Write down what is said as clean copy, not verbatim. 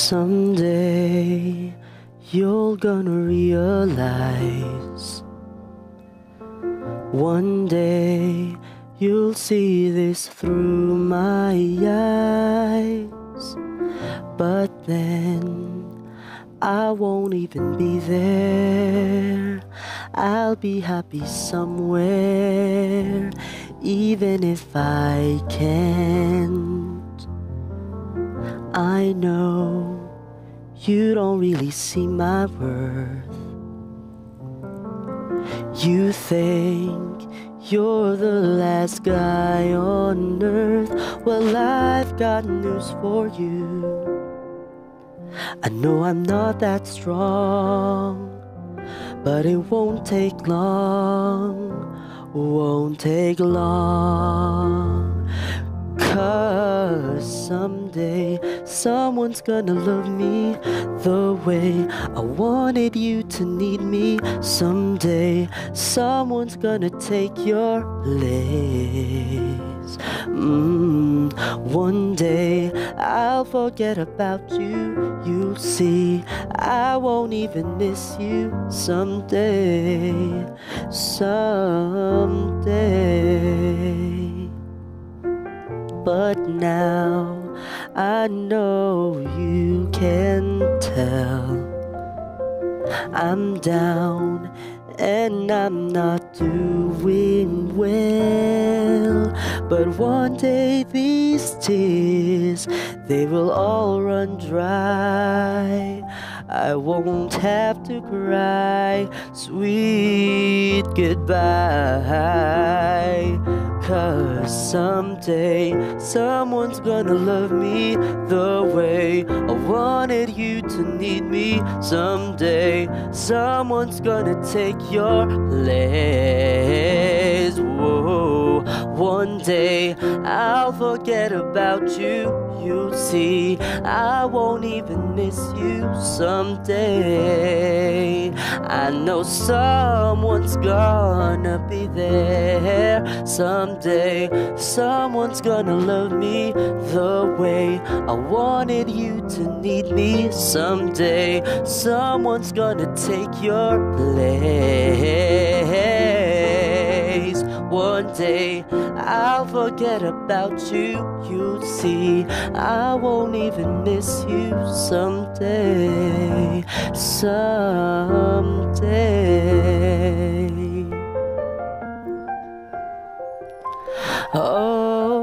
Someday you're gonna realize. One day you'll see this through my eyes. But then I won't even be there. I'll be happy somewhere, even if I can't. I know you don't really see my worth. You think you're the last guy on earth. Well, I've got news for you. I know I'm not that strong, but it won't take long, won't take long. 'Cause someday someone's gonna love me the way I wanted you to need me. Someday someone's gonna take your place. One day I'll forget about you. You'll see I won't even miss you. Someday, someday. But now I know you can tell I'm down and I'm not doing well. But one day these tears, they will all run dry. I won't have to cry sweet goodbye. 'Cause someday someone's gonna love me the way I wanted you to need me. Someday someone's gonna take your place. Whoa. One day I'll forget about you. You'll see I won't even miss you. Someday I know someone's gonna be there. Someday someone's gonna love me the way I wanted you to need me. Someday someone's gonna take your place. One day I'll forget about you. You'll see I won't even miss you. Someday, someday. Oh.